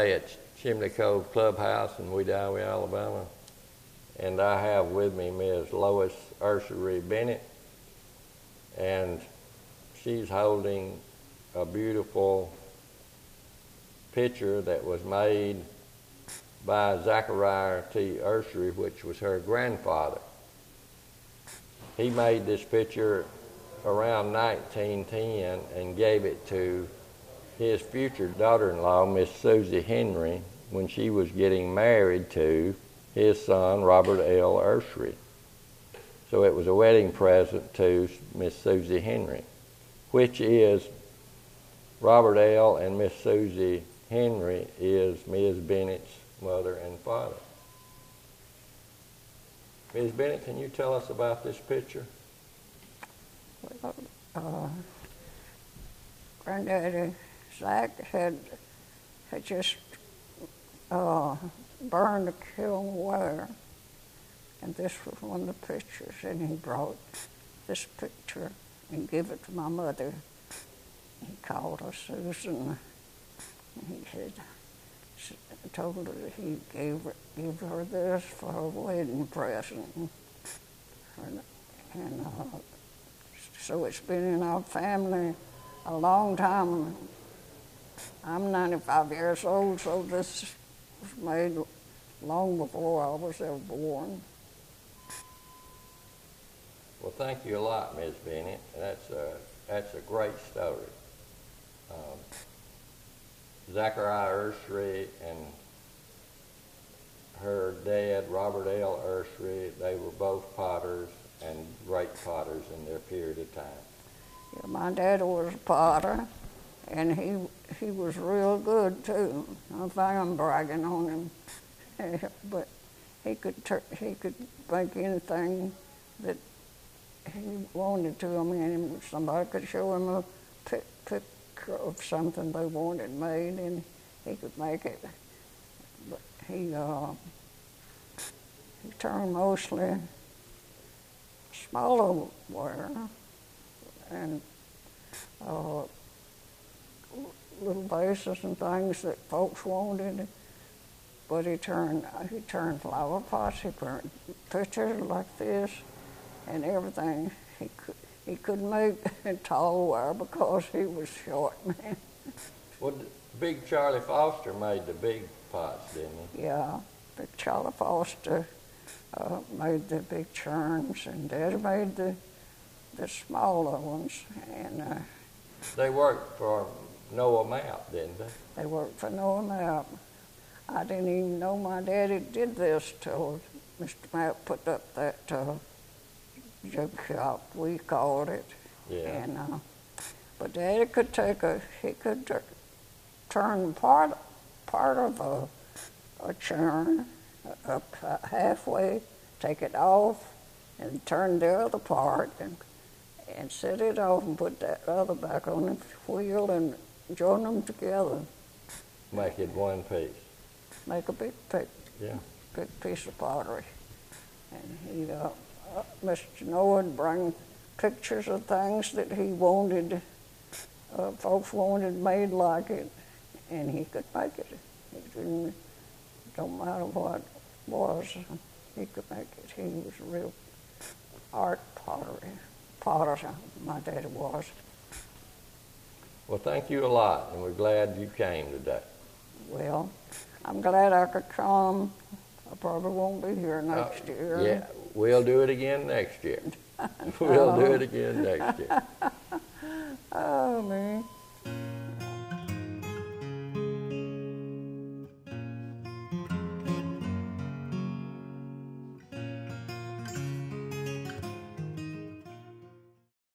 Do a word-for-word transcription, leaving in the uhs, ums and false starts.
today at Chimney Cove Clubhouse in Wedowee, Alabama. And I have with me Miz Lois Ursery Bennett, and she's holding a beautiful picture that was made by Zachariah T. Ursery, which was her grandfather. He made this picture around nineteen ten and gave it to his future daughter-in-law, Miss Susie Henry, when she was getting married to his son, Robert L. Ursery. So it was a wedding present to Miss Susie Henry, which is Robert L. and Miss Susie Henry is Miz Bennett's mother and father. Miz Bennett, can you tell us about this picture? Well, uh, Granddaddy Zach had had just uh, burned a kiln wire, and this was one of the pictures, and he brought this picture and gave it to my mother. He called her Susan, and he said, told her that he gave her, gave her this for her wedding present. And, and uh, so it's been in our family a long time. I'm ninety-five years old, so this was made long before I was ever born. Well, thank you a lot, Miz Bennett. That's a, that's a great story. Um, Zachariah Ursery and her dad, Robert L. Ursery, they were both potters and great potters in their period of time. Yeah, my dad was a potter, and he he was real good too. I think I'm bragging on him, but he could tur- he could make anything that he wanted to. I mean, somebody could show him a pic- picture of something they wanted made, and he could make it. But he uh, he turned mostly smaller wire and uh, little vases and things that folks wanted. But he turned he turned flower pots. He turned pictures like this and everything. He could he couldn't make tall wire because he was short, man. Well, Big Charlie Foster made the big pots, didn't he? Yeah, Big Charlie Foster uh, made the big churns, and Daddy made the the smaller ones. And uh, they worked for Noah Map, didn't they? They worked for Noah Map. I didn't even know my daddy did this till Mister Map put up that uh, jug shop, we called it. Yeah. And uh, but Daddy could take a he could t- turn part part of a a churn up halfway, take it off, and turn the other part, and and set it off and put that other back on the wheel and join them together. Make it one piece. Make a big, big, yeah. big piece of pottery. And he, uh, uh, Mister Noah would bring pictures of things that he wanted, uh, folks wanted made like it, and he could make it. It didn't, don't matter what it was, he could make it. He was a real art pottery, potter, my daddy was. Well, thank you a lot, and we're glad you came today. Well, I'm glad I could come. I probably won't be here next uh, year. Yeah, we'll do it again next year. We'll do it again next year. Oh, man.